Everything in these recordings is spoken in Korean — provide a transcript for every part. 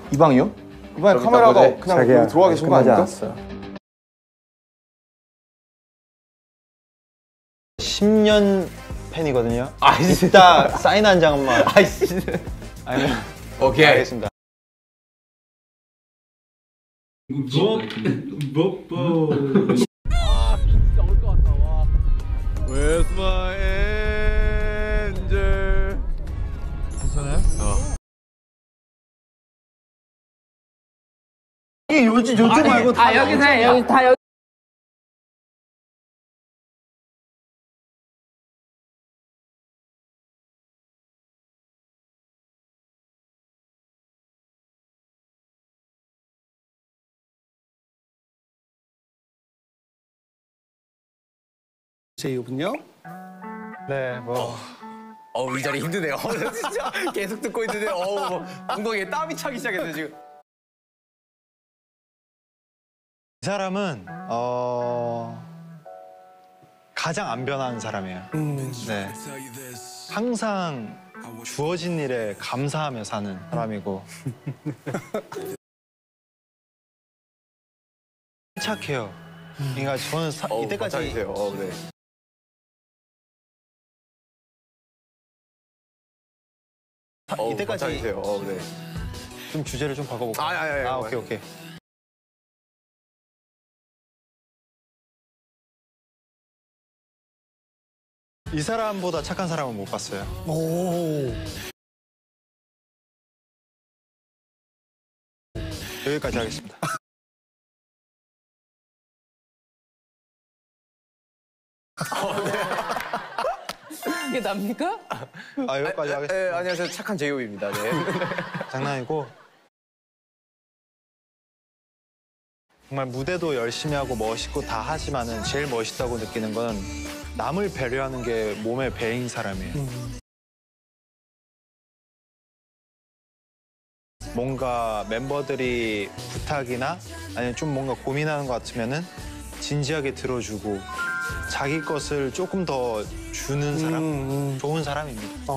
이 방이요? 이 방에 카메라가 그냥 여기 들어와 계신 거 아닙니까? 10년 팬이거든요. 이따 사인 한 장만. 아니면 오케이. 알겠습니다. 진짜 올 것 같다. 와. Where's my angel? 괜찮아요? 이게 요즘 말고 다 여기서 해. 여기 다 여기. 제 이분요? 네, 뭐 이 자리 힘드네요. 진짜 계속 듣고 있는데 뭐 엉덩이에 땀이 차기 시작했어요 지금. 이 사람은 가장 안 변하는 사람이에요. 네, 항상 주어진 일에 감사하며 사는 사람이고 착해요. 그러니까 저는 이때까지 네. 이때까지 네. 좀 주제를 좀 바꿔볼까? 오케이. 이 사람보다 착한 사람은 못 봤어요. 여기까지 하겠습니다. 이게 납니까? 여기까지 하겠습니다. 네, 안녕하세요. 착한 제이홉입니다. 네. 장난이고 정말 무대도 열심히 하고 멋있고 다 하지만은 제일 멋있다고 느끼는 건 남을 배려하는 게 몸의 배인 사람이에요. 뭔가 멤버들이 부탁이나 아니면 좀 뭔가 고민하는 것 같으면은 진지하게 들어주고 자기 것을 조금 더 주는 사람, 좋은 사람입니다.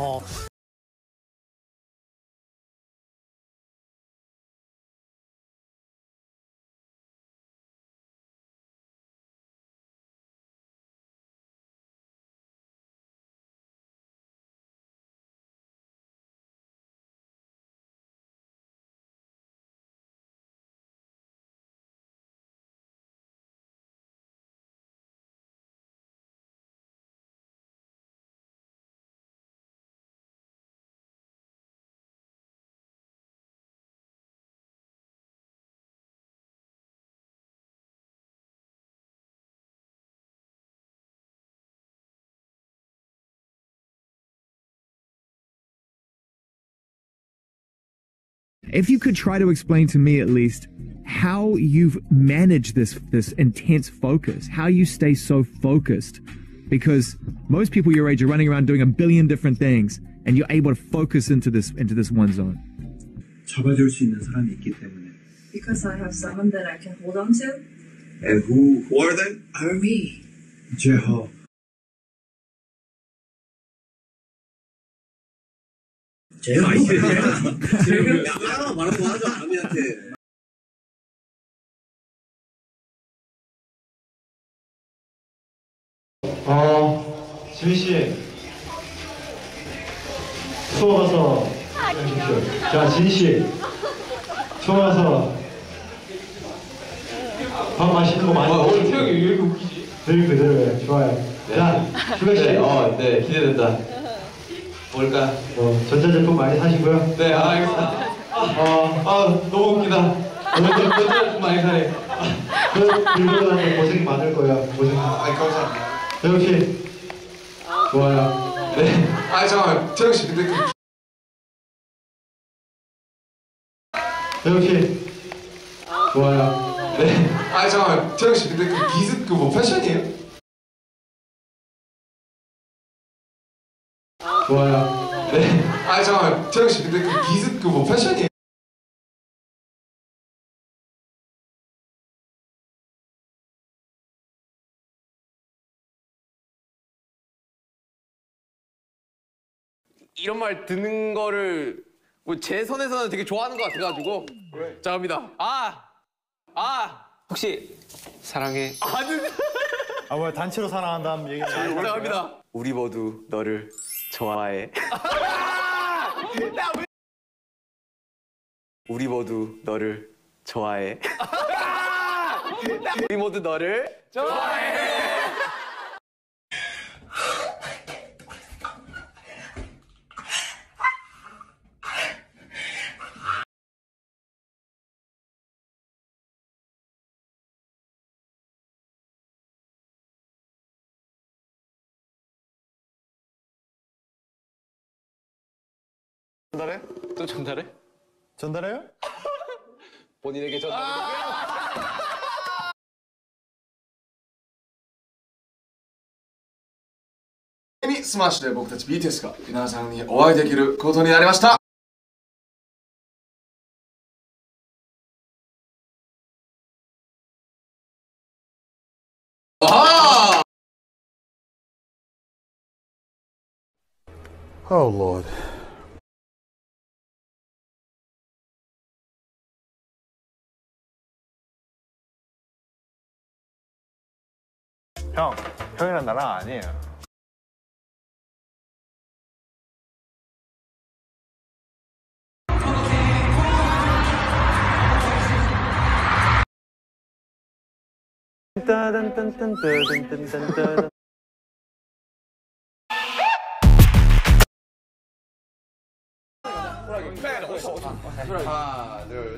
If you could try to explain to me at least how you've managed this intense focus, how you stay so focused, because most people your age are running around doing a billion different things, and you're able to focus into this one zone. 잡아줄 수 있는 사람이 있기 때문에. Because I have someone that I can hold on to. And who are they? Are me. 제하. 제가 말하고 하자 아미한테. 지민 씨 수호 가서 해주십시오. 자, 진 씨 수호 가서 밥 맛있는 거 많이 먹어. 태형이 왜 이렇게 웃기지? 늘 그대로예요. 좋아요. 네. 자, 주백 씨. 네, 기대된다. 뭘까? 전자제품 많이 사시고요. 네, 알겠습니다. 너무 웃기다. 오늘 전자제품 많이 사래. 들고 다니는 고생이 많을 거예요. 고생. 감사합니다. 태형 씨. 좋아요. 네. 잠깐만. 태형 씨, 근데 태형 씨. 좋아요. 네. 잠깐만. 태형 씨, 근데 기습 뭐 패션이에요? 좋아요. 네. 잠깐만. 태형 씨, 근데 기습 뭐 패션이에요? 이런 말 듣는 거를 뭐 제 손에서는 되게 좋아하는 것 같아가지고. 자 갑니다. 혹시 사랑해? 아 뭐야 단체로 사랑한다는 얘기. 자 갑니다. 우리 모두 너를 좋아해. 우리 모두 너를 좋아해. 우리 모두 너를 좋아해. 전달해? 또 전달해? 전달해요? 본인에게 전달해. スマッシュで僕たち BTS が皆さんにお会いできることになりました。Oh Lord. 형이랑 나랑 아니에요. 하나, 둘.